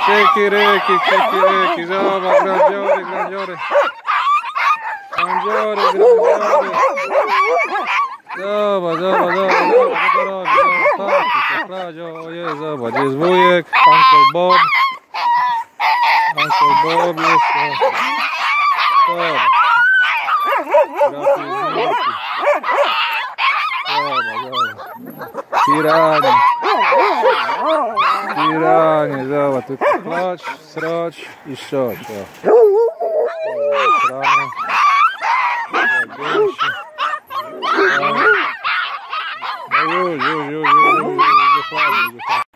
Kiekiryki, kiekiryki, zobacz, grandziory, grandziory. Grandziory, grandziory. Zobacz, zobacz, zobacz, co to robi, zobacz, o jest, zobacz, jest wujek, Uncle Bob. Uncle Bob jest, zobacz. Piranie. Piranie, zobacz, tylko klacz, srać i ściąć. No już.